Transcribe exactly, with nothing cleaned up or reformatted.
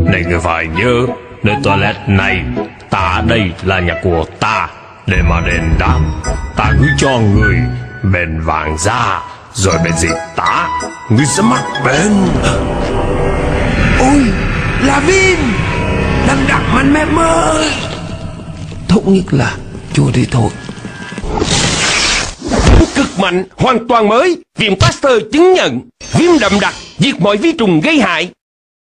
Này người phải nhớ, nơi toilet này, ta ở đây là nhà của ta. Để mà đền đáp, ta gửi cho người bên vàng da, rồi bên gì ta, người sẽ mắc bệnh. Ôi, là Vin đang đặt mạnh mẽ ơi. Tốt nhất là chua đi thôi. Cực mạnh, hoàn toàn mới. Viện Pasteur chứng nhận viêm đậm đặc, diệt mọi vi trùng gây hại.